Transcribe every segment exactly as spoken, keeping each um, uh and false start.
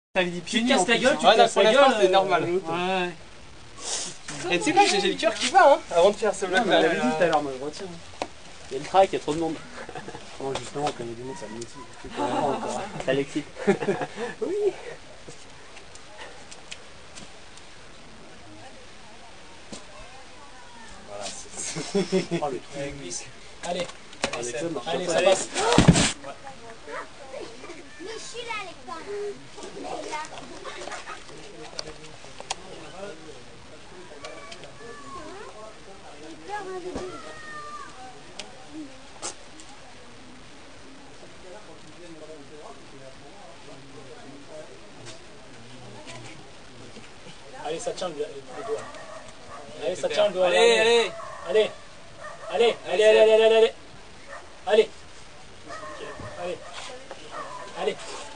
T'avais dit pieds Tu nus. te casses la gueule, tu te Ah non, casses pour la l'instant gueule. c'est normal. Ouais. Et tu sais quoi, j'ai le cœur qui bat hein, avant de faire ce vlog On là. l'avait dit tout à l'heure, moi je retiens. Il y a le track, il y a trop de monde. Non, justement, quand il y a du monde, ça me motive. Ça l'excite. Oui. Voilà, c'est... Oh, le truc. glisse. Allez, allez, Avec ça, ça, marche allez, pas. ça passe. Mais je suis là, les gars. Je suis là. J'ai peur, hein, bébé. Allez, ça tient le, le doigt. Allez, ça tient le doigt. Allez, allez. Allez, allez, allez, allez, allez, allez, allez. Allez. Allez. Allez.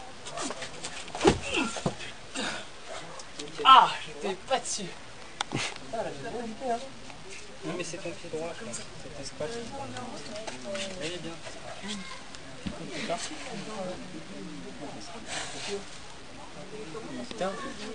Ah, j'étais pas dessus. Non, mais c'est ton pied droit, quoi. C'est tes squats. Elle est bien. Putain.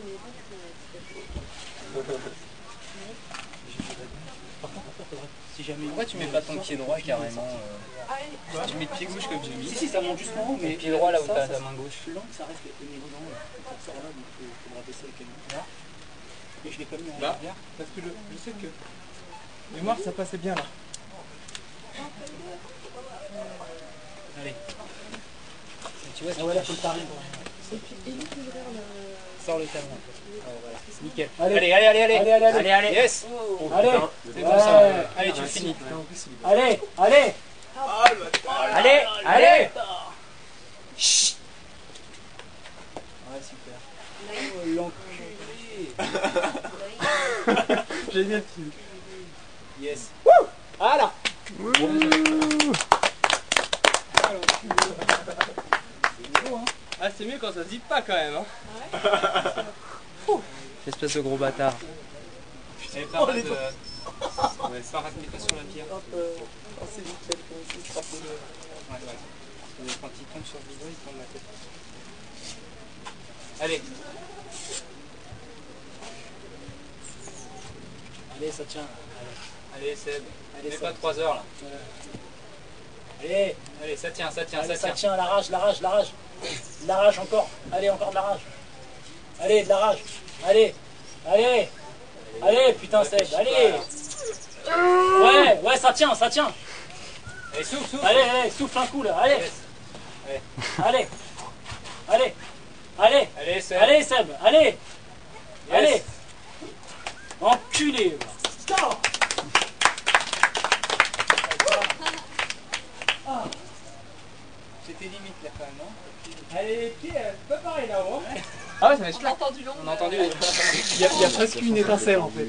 Si jamais. Pourquoi tu mets pas ton pied droit carrément euh... Tu mets le pied gauche comme j'ai mis. Si, si, ça monte juste en haut, mais. Le pied droit là où t'as ta main gauche. Plus long, ça reste au niveau d'en haut. Ça sort là, donc il faudra baisser avec elle. Là. Et je l'ai pas mis en Là, arrière. parce que je, je sais que mémoire ça passait bien là. Allez. Tu vois, Ah ouais, là, faut le tarif. sors le talon. Ah, voilà. Nickel. Allez. Allez, allez, allez, allez. Allez, allez, allez. Allez, allez. Yes. Allez. C'est bon ça. Ouais. Allez, tu finis. Allez, allez. Allez, allez. Chut. Ouais, super. Oh, l'enculé. Génial. Yes. Voilà. Ah c'est mieux quand ça se dit pas quand même hein. Espèce de gros bâtard. C'est pas mal de... Ouais, ça rate pas sur la pierre. C'est nickel, comme ça, se Ouais, ouais. Quand il tombe sur le vidéo, il tombe la tête. Allez. Allez, ça tient. Allez, Seb. Allez, Mets Seb. pas trois heures là. Allez. Allez, ça tient, ça tient, Allez, ça ça tient. tient, la rage, la rage, la rage. De la rage encore. Allez, encore de la rage. Allez, de la rage. Allez. Allez. Allez, putain, Seb. Allez. Ouais, ouais, ça tient, ça tient. Allez, souffle, souffle. Allez, allez, souffle un coup là. Allez. Yes. Allez. Allez. Allez. Allez, Seb. Allez, Seb. Allez. Yes. Allez. Enculé. C'était limite là quand même, non? Allez les pieds, c'est pas pareil là-haut. Ah ouais ça va être On a entendu long. On a entendu. Il y, a, il y a presque une étincelle en fait.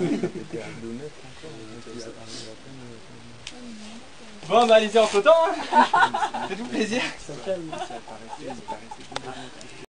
Bon bah allez-y entre temps hein. Faites-vous plaisir. Ça calme.